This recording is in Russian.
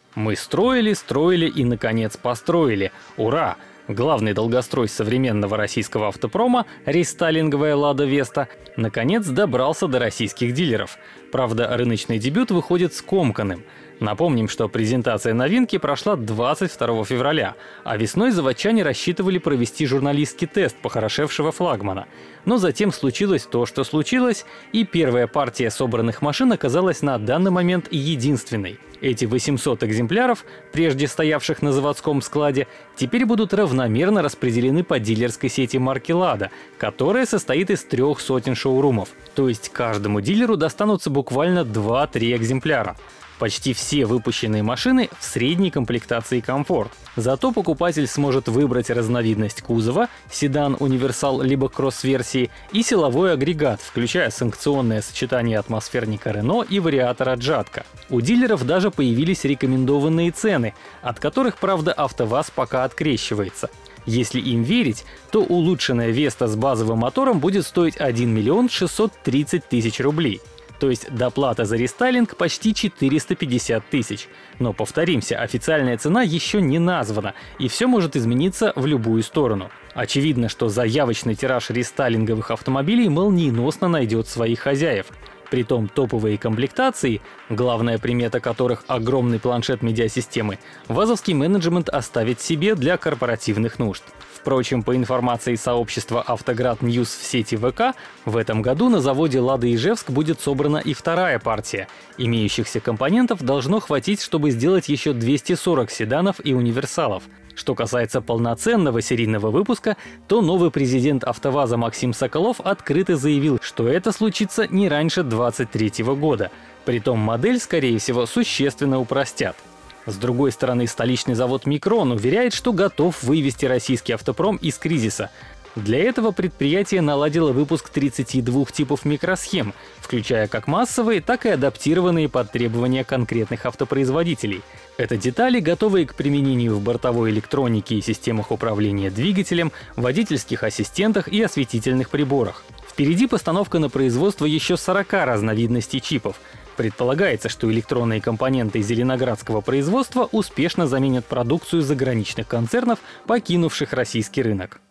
Мы строили, строили и, наконец, построили. Ура! Главный долгострой современного российского автопрома, рестайлинговая «Лада Веста», наконец добрался до российских дилеров. Правда, рыночный дебют выходит скомканным. Напомним, что презентация новинки прошла 22 февраля, а весной заводчане рассчитывали провести журналистский тест похорошевшего флагмана. Но затем случилось то, что случилось, и первая партия собранных машин оказалась на данный момент единственной. Эти 800 экземпляров, прежде стоявших на заводском складе, теперь будут равномерно распределены по дилерской сети марки «Лада», которая состоит из 300 шоурумов. То есть каждому дилеру достанутся буквально 2-3 экземпляра. Почти все выпущенные машины в средней комплектации «Комфорт». Зато покупатель сможет выбрать разновидность кузова, седан, универсал либо кросс-версии и силовой агрегат, включая санкционное сочетание атмосферника Рено и вариатора Джатка. У дилеров даже появились рекомендованные цены, от которых, правда, АвтоВАЗ пока открещивается. Если им верить, то улучшенная Веста с базовым мотором будет стоить 1 миллион 630 тысяч рублей. То есть доплата за рестайлинг почти 450 тысяч. Но повторимся, официальная цена еще не названа, и все может измениться в любую сторону. Очевидно, что заявочный тираж рестайлинговых автомобилей молниеносно найдет своих хозяев. Притом топовые комплектации, главная примета которых — огромный планшет медиасистемы, вазовский менеджмент оставит себе для корпоративных нужд. Впрочем, по информации сообщества «Автоград Ньюс» в сети ВК, в этом году на заводе «Лада Ижевск» будет собрана и вторая партия. Имеющихся компонентов должно хватить, чтобы сделать еще 240 седанов и универсалов. Что касается полноценного серийного выпуска, то новый президент «АвтоВАЗа» Максим Соколов открыто заявил, что это случится не раньше 2023 года. Притом модель, скорее всего, существенно упростят. С другой стороны, столичный завод «Микрон» уверяет, что готов вывести российский автопром из кризиса. Для этого предприятие наладило выпуск 32 типов микросхем, включая как массовые, так и адаптированные под требования конкретных автопроизводителей. Это детали, готовые к применению в бортовой электронике и системах управления двигателем, водительских ассистентах и осветительных приборах. Впереди постановка на производство еще 40 разновидностей чипов. Предполагается, что электронные компоненты зеленоградского производства успешно заменят продукцию заграничных концернов, покинувших российский рынок.